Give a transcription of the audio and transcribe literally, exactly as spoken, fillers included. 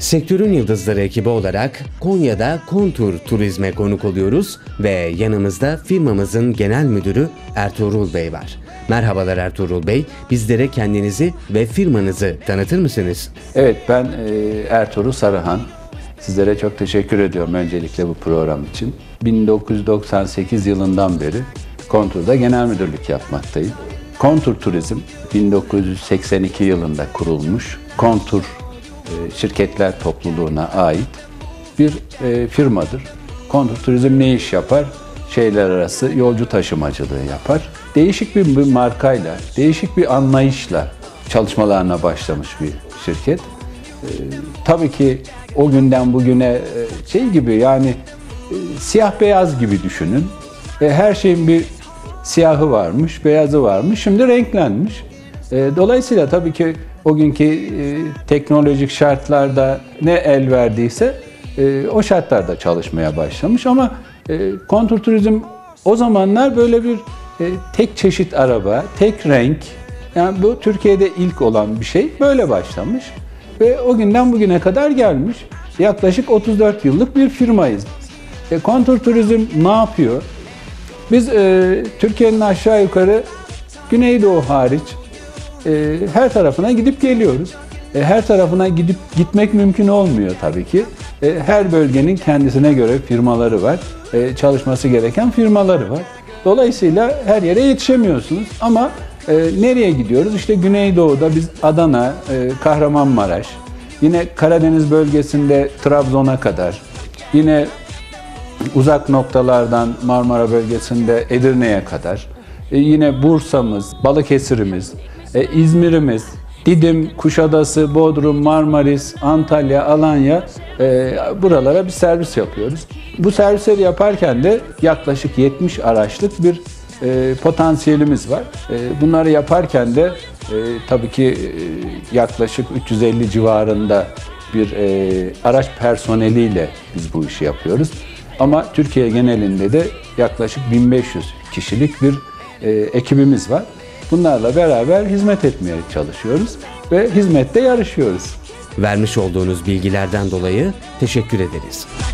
Sektörün Yıldızları ekibi olarak Konya'da Kontur Turizm'e konuk oluyoruz ve yanımızda firmamızın genel müdürü Ertuğrul Bey var. Merhabalar Ertuğrul Bey, bizlere kendinizi ve firmanızı tanıtır mısınız? Evet, ben Ertuğrul Sarıhan. Sizlere çok teşekkür ediyorum öncelikle bu program için. bin dokuz yüz doksan sekiz yılından beri Kontur'da genel müdürlük yapmaktayım. Kontur Turizm bin dokuz yüz seksen iki yılında kurulmuş Kontur şirketler topluluğuna ait bir firmadır. Kontur Turizm ne iş yapar? Şehirler arası yolcu taşımacılığı yapar. Değişik bir, bir markayla, değişik bir anlayışla çalışmalarına başlamış bir şirket. Ee, tabii ki o günden bugüne şey gibi yani e, siyah beyaz gibi düşünün. E, her şeyin bir siyahı varmış, beyazı varmış. Şimdi renklenmiş. E, dolayısıyla tabii ki o günkü e, teknolojik şartlarda ne el verdiyse e, o şartlarda çalışmaya başlamış. Ama e, Kontur Turizm o zamanlar böyle bir e, tek çeşit araba, tek renk. Yani bu Türkiye'de ilk olan bir şey. Böyle başlamış. Ve o günden bugüne kadar gelmiş. Yaklaşık otuz dört yıllık bir firmayız. E, Kontur Turizm ne yapıyor? Biz e, Türkiye'nin aşağı yukarı Güneydoğu hariç e, her tarafına gidip geliyoruz. E, her tarafına gidip gitmek mümkün olmuyor tabii ki. E, her bölgenin kendisine göre firmaları var. E, çalışması gereken firmaları var. Dolayısıyla her yere yetişemiyorsunuz. Ama e, nereye gidiyoruz? İşte Güneydoğu'da biz Adana, e, Kahramanmaraş, yine Karadeniz bölgesinde Trabzon'a kadar, yine uzak noktalardan Marmara bölgesinde Edirne'ye kadar, e, yine Bursa'mız, Balıkesir'imiz, e, İzmir'imiz, Didim, Kuşadası, Bodrum, Marmaris, Antalya, Alanya e, buralara bir servis yapıyoruz. Bu servisleri yaparken de yaklaşık yetmiş araçlık bir e, potansiyelimiz var. E, bunları yaparken de e, tabii ki e, yaklaşık üç yüz elli civarında bir e, araç personeliyle biz bu işi yapıyoruz. Ama Türkiye genelinde de yaklaşık bin beş yüz kişilik bir e, ekibimiz var. Bunlarla beraber hizmet etmeye çalışıyoruz ve hizmette yarışıyoruz. Vermiş olduğunuz bilgilerden dolayı teşekkür ederiz.